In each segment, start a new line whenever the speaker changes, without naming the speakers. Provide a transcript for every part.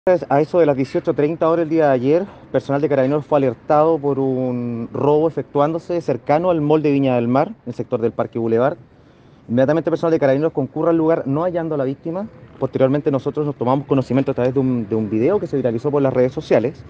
A eso de las 18:30 horas el día de ayer, personal de Carabineros fue alertado por un robo efectuándose cercano al mall de Viña del Mar, en el sector del Parque Boulevard. Inmediatamente personal de Carabineros concurre al lugar no hallando a la víctima. Posteriormente nosotros nos tomamos conocimiento a través de un video que se viralizó por las redes sociales.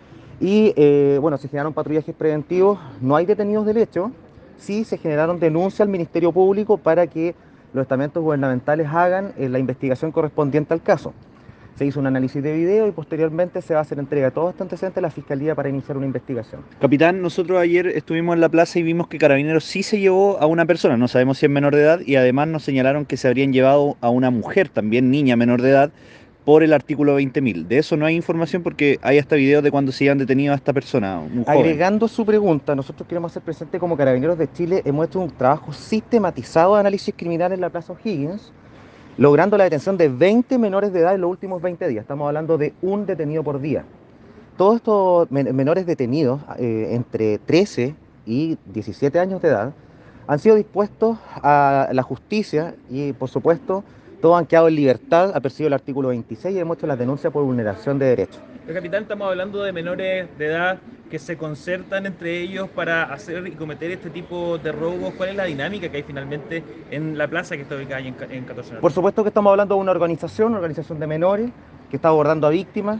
Y bueno, se generaron patrullajes preventivos, no hay detenidos del hecho, sí se generaron denuncias al Ministerio Público para que los estamentos gubernamentales hagan la investigación correspondiente al caso. Se hizo un análisis de video y posteriormente se va a hacer entrega de todo este antecedente a la Fiscalía para iniciar una investigación.
Capitán, nosotros ayer estuvimos en la plaza y vimos que Carabineros sí se llevó a una persona, no sabemos si es menor de edad, y además nos señalaron que se habrían llevado a una mujer, también niña menor de edad, por el artículo 20.000. De eso no hay información porque hay hasta videos de cuando se habían detenido a esta persona, un joven.
Agregando su pregunta, nosotros queremos hacer presente como Carabineros de Chile, hemos hecho un trabajo sistematizado de análisis criminal en la Plaza O'Higgins, logrando la detención de 20 menores de edad en los últimos 20 días. Estamos hablando de un detenido por día. Todos estos menores detenidos, entre 13 y 17 años de edad, han sido dispuestos a la justicia y, por supuesto, todos han quedado en libertad, apercibido el artículo 26 y hemos hecho las denuncias por vulneración de derechos.
Pero, capitán, estamos hablando de menores de edad que se concertan entre ellos para hacer y cometer este tipo de robos. ¿Cuál es la dinámica que hay finalmente en la plaza que está ubicada ahí en 14
Por
Norte?
supuesto que estamos hablando de una organización de menores que está abordando a víctimas.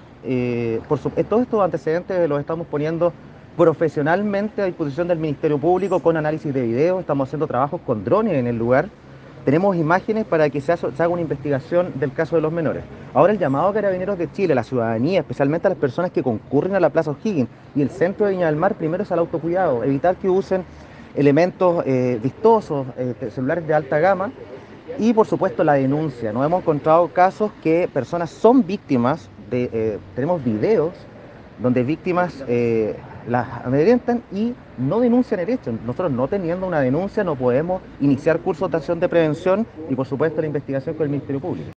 Todos estos antecedentes los estamos poniendo profesionalmente a disposición del Ministerio Público con análisis de video. Estamos haciendo trabajos con drones en el lugar. Tenemos imágenes para que se haga una investigación del caso de los menores. Ahora el llamado a Carabineros de Chile, a la ciudadanía, especialmente a las personas que concurren a la Plaza O'Higgins y el centro de Viña del Mar, primero es al autocuidado, evitar que usen elementos vistosos, celulares de alta gama y por supuesto la denuncia. Nos hemos encontrado casos que personas son víctimas tenemos videos donde víctimas las amedrentan y no denuncian el hecho. Nosotros no teniendo una denuncia no podemos iniciar cursos de acción de prevención y por supuesto la investigación con el Ministerio Público.